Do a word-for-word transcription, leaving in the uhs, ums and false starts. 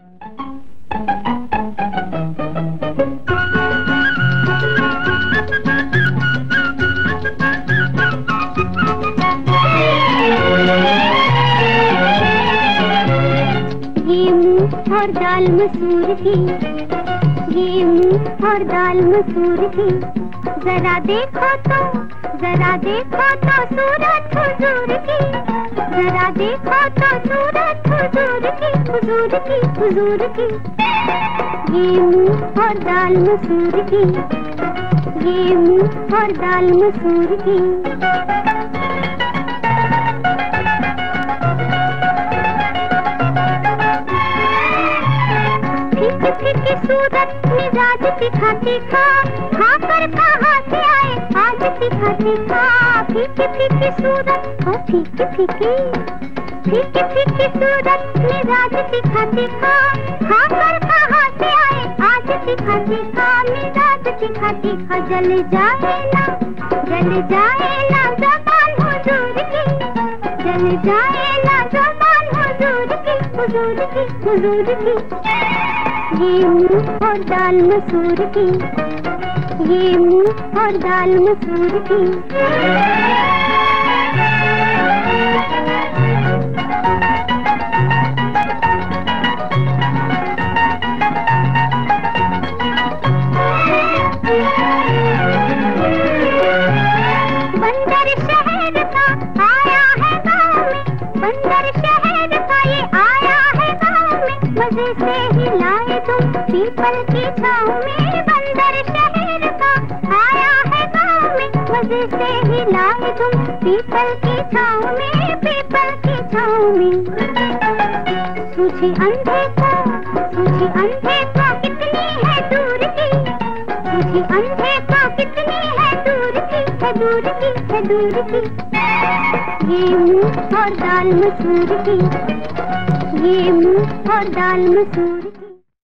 ये मूंग और दाल मसूर की, ये मूंग और दाल मसूर की, जरा देखो तो, जरा देखो तो सूरत हुजूर की, जरा देखो तो सूरत हुजूर की, हुजूर की, हुजूर की। ये मूंग और दाल मसूर की, ये मूंग और दाल मसूर की। फीकी सूरत मिजाज तीखा तीखा, खा कर कहाँ से आए आज तीखा तीखा। फीकी फीकी सूरत ओ फीकी फीकी, फीकी फीकी सूरत मिजाज तीखा तीखा, खा कर कहाँ से आए आज तीखा तीखा। मिजाज तीखा तीखा जल जाए ना, जल जाए ना ज़बान हुजूर की, जल जाए ना ज़बान हुजूर की, हुजूर की, हुजूर की। ये मूंग और दाल मसूर की, ये मूंग और दाल मसूर की। बंदर शहर का आया है गाँव में, बंदर शहर का ये आया है गाँव में, मजे से हिलाए तुम पीपल की छाँव में। बंदर शहर का आया है गाँव में, मजे से हिलाए तुम पीपल की छाँव में, पीपल की छाँव में। सूझी अंधे को, सूझी अंधे को कितनी है दूर की, सूझी अंधे को कितनी है दूर की, है दूर की, है दूर की। ये मूंग और दाल मसूर की, ये मूंग और दाल मसूर की।